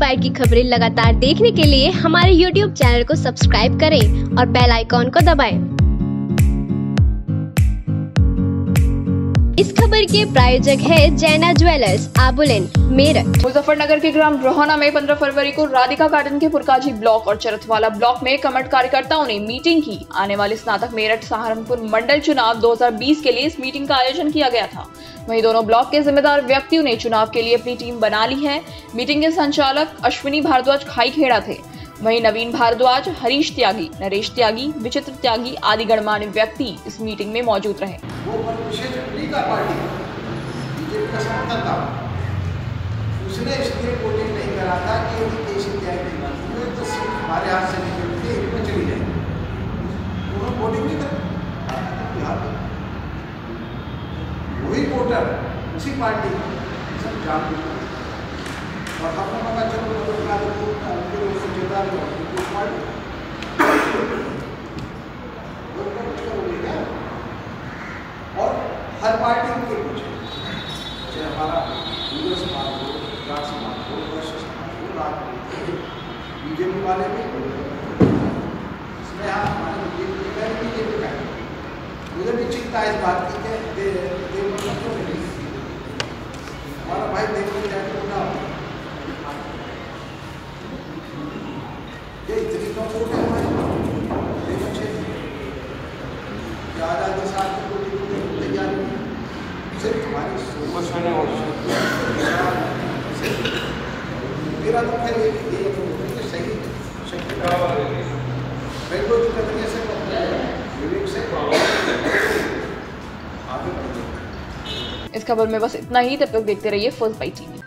Bite की खबरें लगातार देखने के लिए हमारे YouTube चैनल को सब्सक्राइब करें और बेल आइकॉन को दबाएं। इस खबर के प्रायोजक है जैना ज्वेलर्स, आबुलेन, मेरठ। मुजफ्फरनगर के ग्राम रोहना में 15 फरवरी को राधिका गार्डन के पुरकाजी ब्लॉक और चरथवाला ब्लॉक में कमट कार्यकर्ताओं ने मीटिंग की। आने वाले स्नातक मेरठ सहारनपुर मंडल चुनाव 2020 के लिए इस मीटिंग का आयोजन किया गया था। वहीं दोनों ब्लॉक के जिम्मेदार व्यक्तियों ने चुनाव के लिए अपनी टीम बना ली है। मीटिंग के संचालक अश्विनी भारद्वाज खाईखेड़ा थे। वहीं नवीन भारद्वाज, हरीश त्यागी, नरेश त्यागी, विचित्र त्यागी आदि गणमान्य व्यक्ति इस मीटिंग में मौजूद रहे। उसने इसलिए वोटिंग नहीं करा था कि केसी त्यागी तो हमारे हाथ से निकल चली जाए, उन्होंने वोटिंग नहीं करा। वही वोटर उसी पार्टी सब जान और हम लोगों का चलो और हर पार्टी के कुछ जैसे हमारा हिंदू समाज हो, जाट समाज हो, वैश्य समाज हो, राजनीति बीजेपी वाले भी इसमें हमारे बीजेपी का मुझे भी चिंता है इस बात की हमारा भाई देखने जाके ये इतनी कम वोट है हमारे अच्छे आज़ादी साथ तैयारी सिर्फ हमारी मेरा तो खैर ये सही बेंगलुरु कतरिया से विवेक से इस खबर में बस इतना ही। तब तक देखते रहिए फर्स्ट बाइट टीवी।